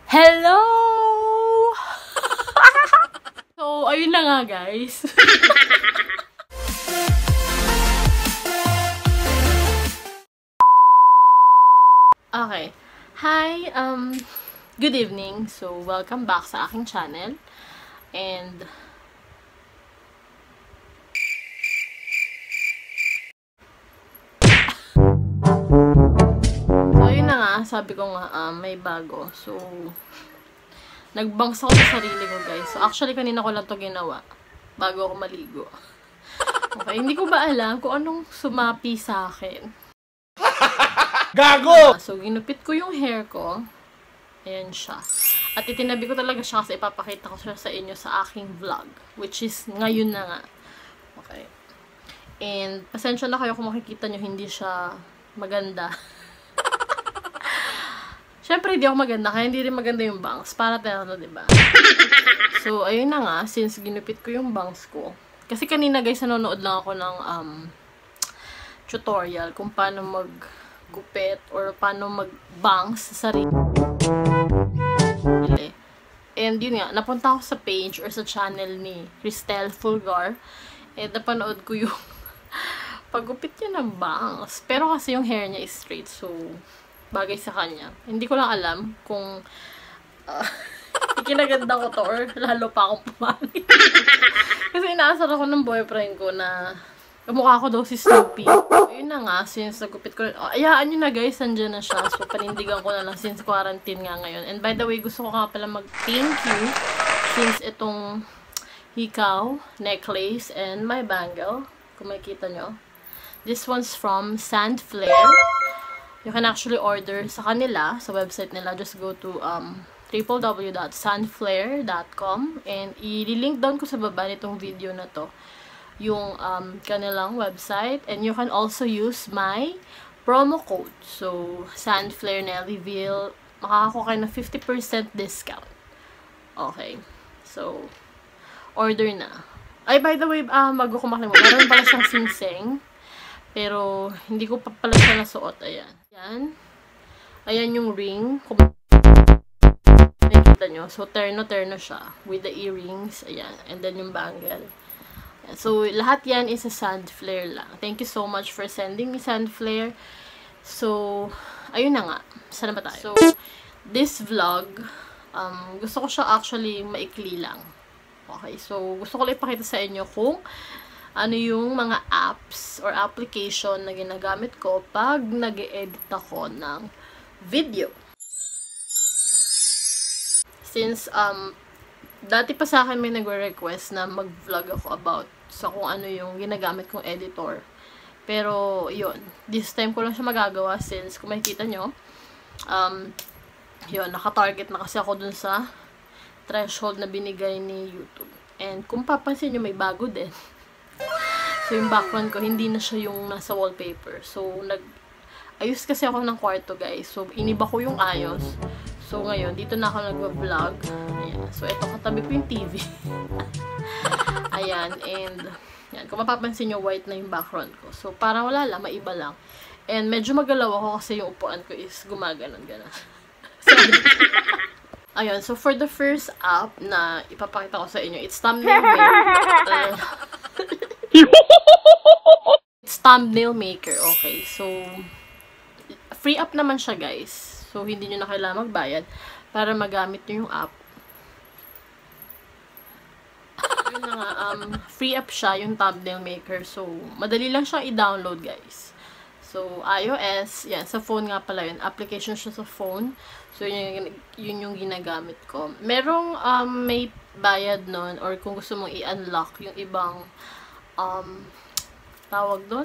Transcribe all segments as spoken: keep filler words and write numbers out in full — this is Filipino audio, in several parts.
Hello! So, ayun na nga, guys. Okay. Hi, um, good evening. So, welcome back sa aking channel. And, so, ayun na nga, sabi ko nga, um, may bago. So, nagbangs ako sa sarili ko, guys. So, actually, kanina ko lang to ginawa bago ako maligo. Okay, hindi ko ba alam kung anong sumapi sa akin. Gago! So, ginupit ko yung hair ko. Ayan siya. At itinabi ko talaga siya kasi ipapakita ko siya sa inyo sa aking vlog. Which is, ngayon na nga. Okay. And, pasensya na kayo kung makikita nyo, hindi siya maganda. Siyempre, hindi ako maganda, kaya hindi rin maganda yung bangs. Para tayo, diba? So, ayun na nga, since ginupit ko yung bangs ko. Kasi kanina, guys, nanonood lang ako ng um, tutorial kung paano maggupit or paano mag-bangs sa sarili. And yun nga, napunta ako sa page or sa channel ni Cristel Fulgar. And napanood ko yung paggupit niya ng bangs. Pero kasi yung hair niya is straight, so bagay sa kanya. Hindi ko lang alam kung uh, ikinaganda ko to or lalo pa akong pumangit. Kasi inaasar ako ng boyfriend ko na kamukha ko daw si Snoopy. So, yun na nga, since nagupit ko, oh, ayaan nyo na guys, nandiyan na siya. So, panindigan ko na lang since quarantine nga ngayon. And by the way, gusto ko nga pala mag-thank you since itong hikaw, necklace, and my bangle. Kung makikita nyo. This one's from Sand Flare. You can actually order sa kanila, sa website nila. Just go to um, w w w dot sandflare dot com and i-link down ko sa baba nitong video na to yung um, kanilang website. And you can also use my promo code. So, Sandflare Nellyville, makakakuha kayo ng fifty percent discount. Okay. So, order na. Ay, by the way, uh, bago ko makalimutan, meron pala siyang singsing. Pero, hindi ko pa pala siya nasuot. Ayan. Ayan. Ayan yung ring. Kung nakikita nyo. So, terno-terno siya. With the earrings. Ayan. And then yung bangle. Ayan. So, lahat yan is a Sandflare lang. Thank you so much for sending me Sandflare. So, ayun na nga. Saan ba tayo? So, this vlog, um, gusto ko siya actually maikli lang. Okay. So, gusto ko lang ipakita sa inyo kung ano yung mga apps or application na ginagamit ko pag nag-e-edit ako ng video. Since, um, dati pa sa akin may nagre-request na mag-vlog ako about sa kung ano yung ginagamit kong editor. Pero, yun. This time ko lang siya magagawa since, kung makikita nyo, um, yun, naka-target na kasi ako dun sa threshold na binigay ni YouTube. And, kung papansin nyo, may bago din. So, yung background ko, hindi na siya yung nasa wallpaper. So, nag ayos kasi ako ng kwarto, guys. So, iniba ko yung ayos. So, ngayon, dito na ako nag-vlog. Ayan. So, ito, katabi ko yung T V. Ayan. And, yan. Kung mapapansin nyo, white na yung background ko. So, parang wala lang, maiba lang. And, medyo magalaw ako kasi yung upuan ko is gumaganon, gano'n. Ayan. So, for the first app na ipapakita ko sa inyo, it's thumbnail maker. Uh, it's thumbnail maker. Okay. So, free app naman siya, guys. So, hindi nyo na kailangan magbayad para magamit nyo yung app. Yun na nga, um, free app siya, yung thumbnail maker. So, madali lang siyang i-download, guys. So, iOS, yan, sa phone nga pala yun. Application siya sa phone. So, yun yung, yun yung ginagamit ko. Merong, um, may bayad nun, or kung gusto mong i-unlock yung ibang, um, tawag doon.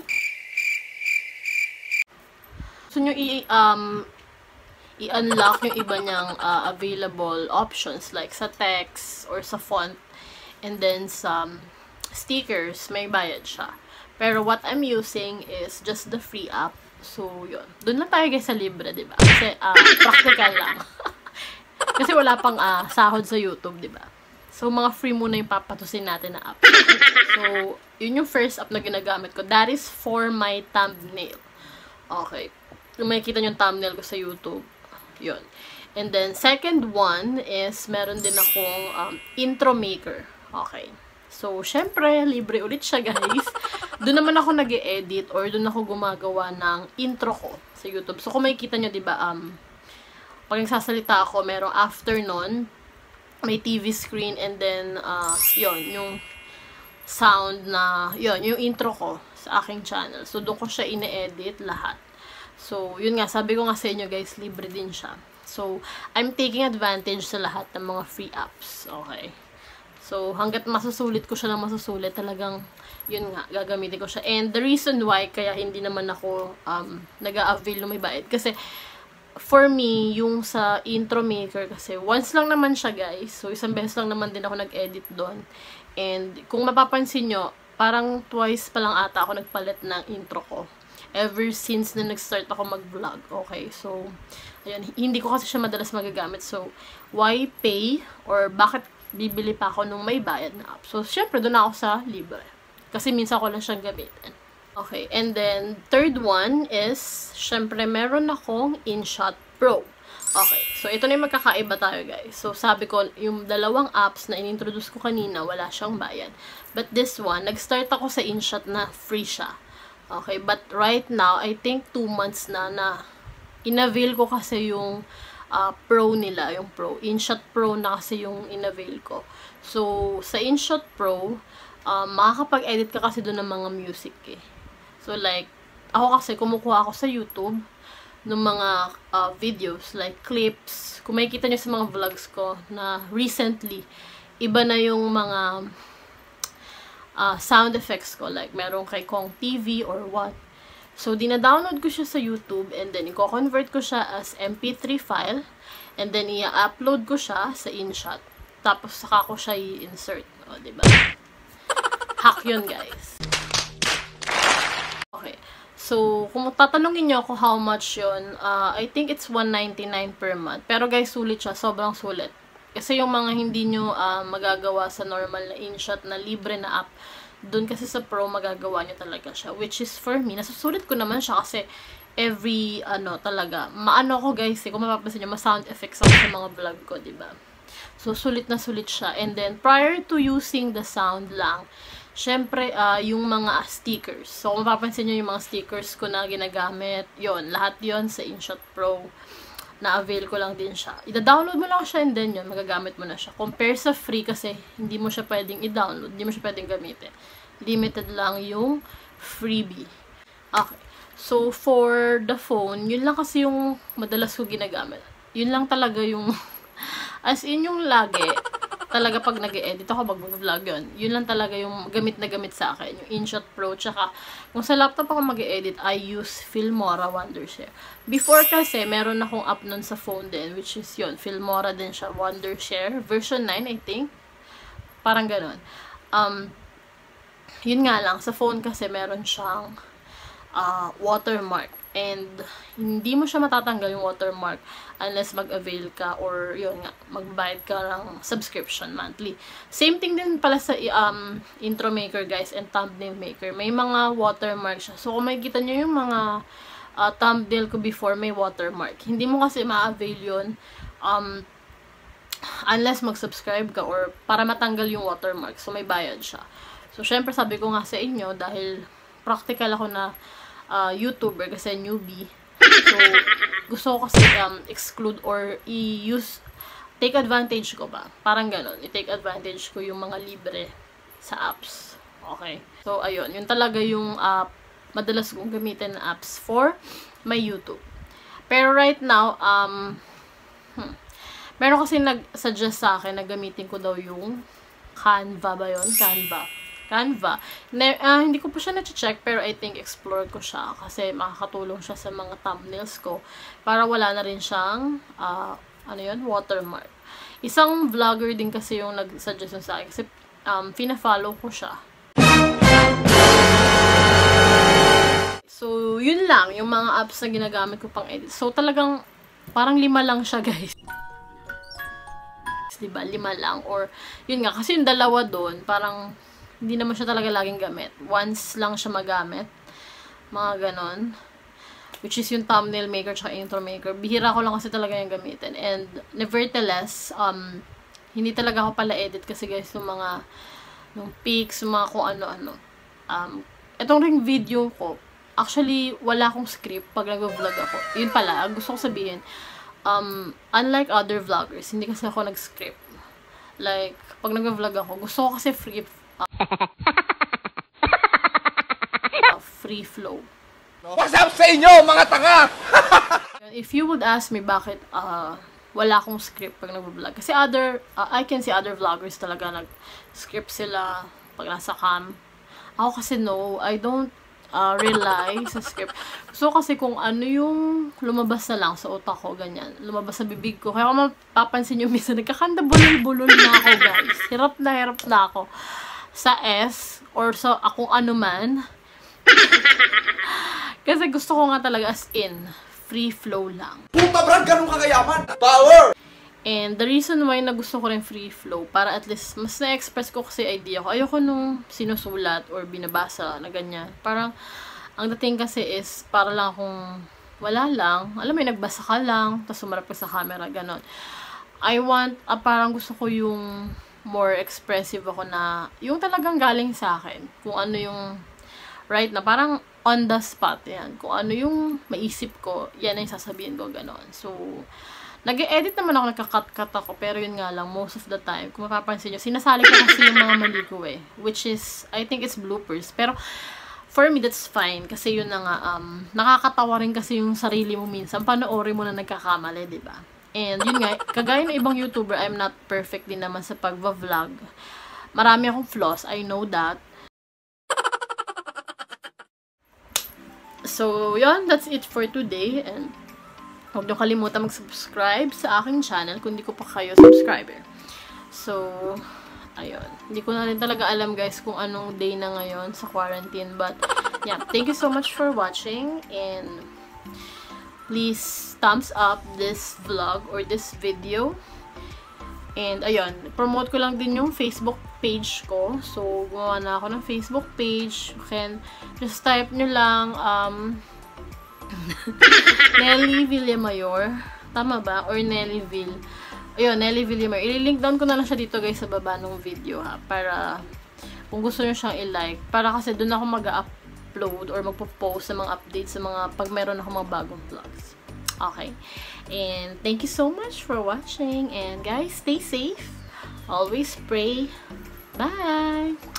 Gusto nyo i, um, i-unlock yung iba niyang uh, available options, like sa text, or sa font, and then sa stickers, may bayad siya. Pero what I'm using is just the free app. So, yun. Doon lang tayo guys sa libre, diba? Kasi, uh, practical lang. Kasi wala pang uh, sahod sa YouTube, diba? So, mga free muna yung papatusin natin na app. So, yun yung first app na ginagamit ko. That is for my thumbnail. Okay. Kung makikita nyo yung thumbnail ko sa YouTube, Yun. And then, second one is, meron din akong um, intro maker. Okay. So, syempre, libre ulit siya, guys. Doon naman ako nag-e-edit or doon ako gumagawa ng intro ko sa YouTube. So, kung makikita nyo, diba, um, pag nagsasalita ako, merong after nun, may T V screen, and then, uh, yun, yung sound na, yun, yung intro ko sa aking channel. So, doon ko siya ine-edit lahat. So, yun nga, sabi ko nga sa inyo, guys, libre din siya. So, I'm taking advantage sa lahat ng mga free apps. Okay. So, hanggat masusulit ko siya lang masusulit, talagang, yun nga, gagamitin ko siya. And the reason why, kaya hindi naman ako um, nag-a-avail ng may bayad. Kasi, for me, yung sa intro maker, kasi once lang naman siya, guys. So, isang beses lang naman din ako nag-edit doon. And, kung mapapansin nyo, parang twice pa lang ata ako nagpalit ng intro ko. Ever since na nag-start ako mag-vlog. Okay, so, ayun, hindi ko kasi siya madalas magagamit. So, why pay? Or bakit bibili pa ako nung may bayad na app? So, syempre, doon ako sa libre. Kasi minsan ko lang siyang gamitin. Okay, and then, third one is, syempre, meron akong InShot Pro. Okay, so ito na yung magkakaiba tayo, guys. So, sabi ko, yung dalawang apps na inintroduce ko kanina, wala siyang bayad. But this one, nag-start ako sa InShot na free siya. Okay, but right now, I think two months na na inavail ko kasi yung uh, Pro nila, yung Pro. InShot Pro na kasi yung inavail ko. So, sa InShot Pro, um, makakapag-edit ka kasi doon ng mga music eh. So, like, ako kasi kumukuha ako sa YouTube ng mga uh, videos, like clips. Kung makikita nyo sa mga vlogs ko na recently, iba na yung mga Uh, sound effects ko, like meron kay Kong T V or what. So, dina-download ko siya sa YouTube, and then i-convert ko siya as M P three file, and then i-upload ko siya sa InShot. Tapos, saka ko siya i-insert. O, diba? Hack yun, guys. Okay. So, kung tatanungin nyo ako how much yun, uh, I think it's one ninety-nine per month. Pero, guys, sulit siya. Sobrang sulit. Kasi yung mga hindi nyo uh, magagawa sa normal na InShot na libre na app, dun kasi sa Pro magagawa nyo talaga siya. Which is for me, nasusulit ko naman siya kasi every, ano, talaga, maano ko guys, eh, kung mapapansin nyo, ma-sound effects ako sa mga vlog ko, diba? So, sulit na sulit siya. And then, prior to using the sound lang, syempre, uh, yung mga stickers. So, kung mapapansin nyo yung mga stickers ko na ginagamit, yon lahat yon sa InShot Pro. Na-avail ko lang din siya. I-download mo lang siya, and then yun, magagamit mo na siya. Compare sa free kasi hindi mo siya pwedeng i-download, hindi mo siya pwedeng gamitin. Limited lang yung freebie. Okay. So, for the phone, yun lang kasi yung madalas ko ginagamit. Yun lang talaga yung, as in yung lagi, talaga pag nag-e-edit ako, mag-vlog yun. Yun lang talaga yung gamit na gamit sa akin. Yung InShot Pro, tsaka kung sa laptop ako mag-e-edit, I use Filmora Wondershare. Before kasi, meron akong app nun sa phone din, which is yun, Filmora din siya, Wondershare, version nine, I think. Parang ganun. Um, yun nga lang, sa phone kasi meron siyang uh, watermark. And, hindi mo siya matatanggal yung watermark unless mag-avail ka or, yun nga, magbayad ka ng subscription monthly. Same thing din pala sa um, intro maker, guys, and thumbnail maker. May mga watermark siya. So, kung makikita nyo yung mga uh, thumbnail ko before, may watermark. Hindi mo kasi ma-avail yun um, unless mag-subscribe ka or para matanggal yung watermark. So, may bayad siya. So, syempre, sabi ko nga sa inyo, dahil practical ako na Uh, YouTuber kasi newbie. So, gusto ko kasi um, exclude or i-use, take advantage ko ba? Parang ganun. I-take advantage ko yung mga libre sa apps. Okay? So, ayun. Yun talaga yung uh, madalas kong gamitin na apps for my YouTube. Pero right now, um, hmm, meron kasi nag-suggest sa akin na gamitin ko daw yung Canva ba yun? Canva. Canva. Ne, uh, hindi ko pa siya na-check, pero I think explore ko siya kasi makakatulong siya sa mga thumbnails ko para wala na rin siyang uh, ano yun, watermark. Isang vlogger din kasi yung nag-suggest sa akin kasi um, fina-follow ko siya. So, yun lang, yung mga apps na ginagamit ko pang edit. So, talagang parang lima lang siya, guys. Diba? Lima lang. Or, yun nga, kasi yung dalawa doon, parang hindi naman siya talaga laging gamit. Once lang siya magamit. Mga ganon. which is yung thumbnail maker tsaka intro maker. Bihira ko lang kasi talaga yung gamitin. And nevertheless, um, hindi talaga ako pala edit kasi guys, yung mga yung pics, yung mga kung ano-ano. Um, itong ring video ko, actually, wala akong script pag nag-vlog ako. Yun pala, gusto ko sabihin, um, unlike other vloggers, hindi kasi ako nag-script. Like, pag nag-vlog ako, gusto ko kasi free, uh, uh, free flow. What's up sa inyo, mga tanga? If you would ask me bakit uh, wala akong script pag nag-vlog. Kasi other, uh, I can see other vloggers talaga nag-script sila pag nasa cam. Ako kasi no, I don't uh, rely sa script. So kasi kung ano yung lumabas na lang sa utak ko, ganyan. Lumabas sa bibig ko. Kaya kung mapapansin nyo, minsan nagkakanda bulol-bulol na ako, guys. Hirap na hirap na ako sa S or sa akong ano man. Kasi gusto ko nga talaga as in, free flow lang. Puta brad, ganun kagayaman! Power! And the reason why na gusto ko rin free flow, para at least mas na-express ko kasi idea ko. Ayoko nung sinusulat or binabasa na ganyan. Parang, ang dating kasi is, para lang akong wala lang. Alam mo, nagbasa ka lang, tapos sumarap ka sa camera, ganon. I want, ah, parang gusto ko yung more expressive ako na, yung talagang galing sa akin. Kung ano yung right na, parang on the spot, yan. Kung ano yung maisip ko, yan ang sasabihin ko, ganon. So, nag-e-edit naman ako, nagka-cut-cut ako, pero yun nga lang, most of the time, kung mapapansin nyo, sinasali ko kasi yung mga mali ko eh, which is, I think it's bloopers, pero, for me, that's fine, kasi yun na nga, um, nakakatawa rin kasi yung sarili mo minsan, panoorin mo na nagkakamali, diba? And yun nga, kagaya ng ibang YouTuber, I'm not perfect din naman sa pag-vlog. Marami akong flaws, I know that. So, yun, that's it for today, and huwag niyo kalimutan mag-subscribe sa aking channel kung hindi ko pa kayo subscriber. So, ayun. Hindi ko na rin talaga alam, guys, kung anong day na ngayon sa quarantine, but, yeah, thank you so much for watching, and please thumbs up this vlog or this video. And, ayun, promote ko lang din yung Facebook page ko. So, gumawa na ako ng Facebook page. You can just type nyo lang, um, Nelly Villamayor. Tama ba? Or Nellyville. Ayun, Nelly Villamayor. I-link down ko na lang siya dito, guys, sa baba ng video, ha. Para, kung gusto nyo siyang i-like. Para kasi doon ako mag-upload or magpo-post sa mga updates sa mga, pag meron ako mga bagong vlogs. Okay. And thank you so much for watching. And guys, stay safe. Always pray. Bye!